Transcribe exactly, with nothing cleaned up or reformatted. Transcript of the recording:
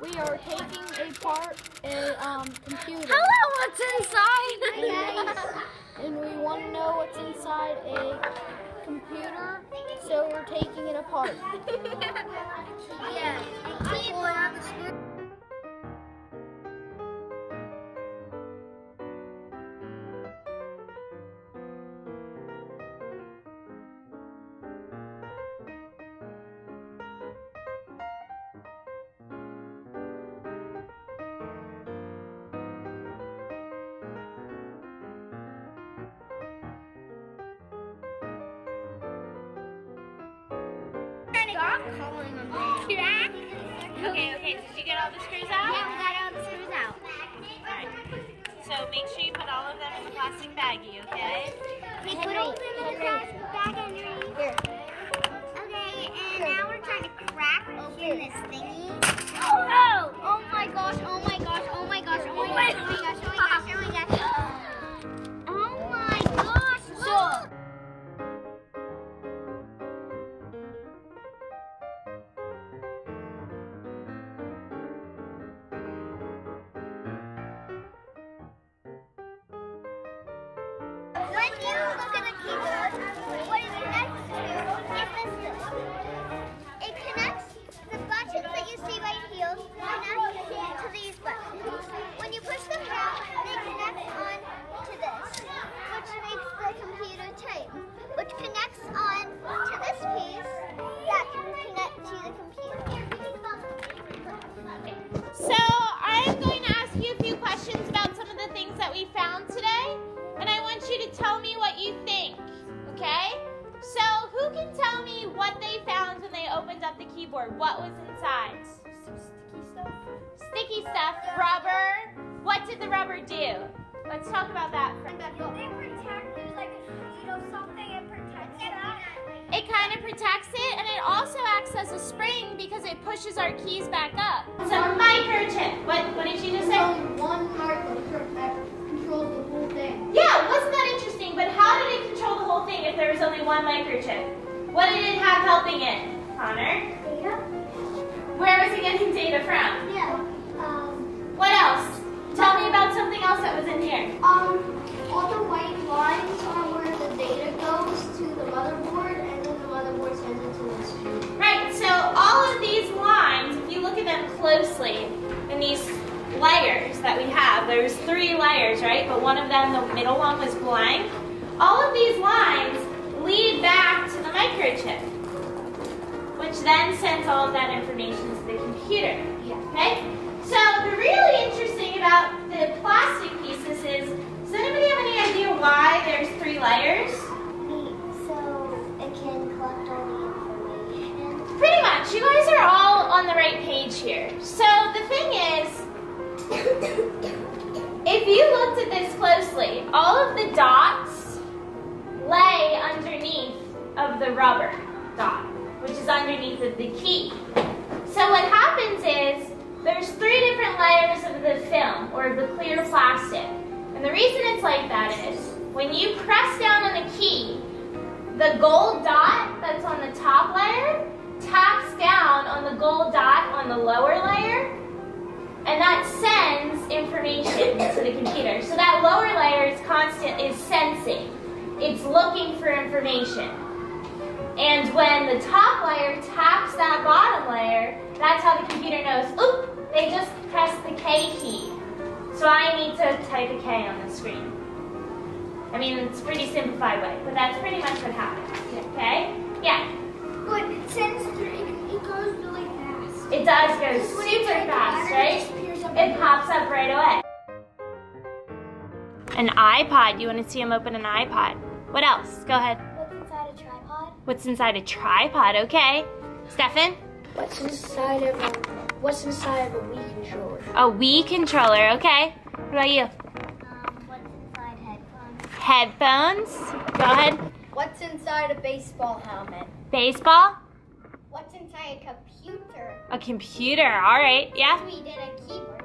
We are taking apart a um, computer. Hello, what's inside? Yes. And we want to know what's inside a computer, so we're taking it apart. Yeah. Keyboard, the screw. Stop calling them crack. Okay, okay, did you get all the screws out? Yeah, we got all the screws out. Alright. So make sure you put all of them in the plastic baggie, okay? We put all of them in the plastic bag, Henry. Here. Okay, and now we're trying to crack open this thingy. Oh no! Oh my gosh, oh my gosh, oh my gosh, oh my gosh, oh my gosh, oh my gosh, oh my gosh. Oh my gosh, look! When you look at a keyboard, what it connects to is this. It connects the buttons that you see right here connect to these buttons. When you push them down, they connect on to this, which makes the computer type, which connects on to this piece that can connect to the computer. So I'm going to ask you a few questions about some of the things that we found today. And I want you to tell me what you think, okay? So who can tell me what they found when they opened up the keyboard? What was inside? Some sticky stuff. Sticky stuff, rubber. What did the rubber do? Let's talk about that. They protect it like, you know, something it protects that. It kind of protects it, and it also acts as a spring because it pushes our keys back up. It's a microchip. What, what did you just say? Only one microchip that controls the whole thing. Yeah, wasn't that interesting? But how did it control the whole thing if there was only one microchip? What did it have helping it, Connor? Data? Where was it getting data from? Yeah. Um, What else? Tell me about something else that was in here. Um, all the white lines are where the data goes to the motherboard, and then the motherboard sends it to the screen. Right, so all of these lines, if you look at them closely, in these layers that we have, there's three layers, right? But one of them, the middle one, was blank. All of these lines lead back to the microchip, which then sends all of that information to the computer. Yeah. Okay? So the really interesting about the plastic pieces is, does anybody have any idea why there's three layers? so it can collect all the information. Pretty much. You guys are all on the right page here. So the thing is, if you looked at this closely, all of the dots lay underneath of the rubber dot, which is underneath of the key. So what happens is, there's three different layers of the film, or the clear plastic. And the reason it's like that is, when you press down on the key, the gold dot that's on the top layer taps down on the gold dot on the lower layer, and that sends information to the computer. So that lower layer is constant, is sensing. It's looking for information. And when the top layer taps that bottom layer, that's how the computer knows, oop, they just pressed the K key. So I need to type a K on the screen. I mean, it's a pretty simplified way, but that's pretty much what happens. Okay? Yeah? But since it goes really fast. It does go super fast, right? It pops up right away. An iPod. You want to see him open an iPod? What else? Go ahead. What's inside a tripod? What's inside a tripod? Okay. Stefan? What's inside of a What's inside of a Wii controller? A Wii controller. Okay. What about you? Um, what's inside headphones? Headphones. Go ahead. What's inside a baseball helmet? Baseball. What's inside a computer? A computer. All right. Yeah. We did a keyboard.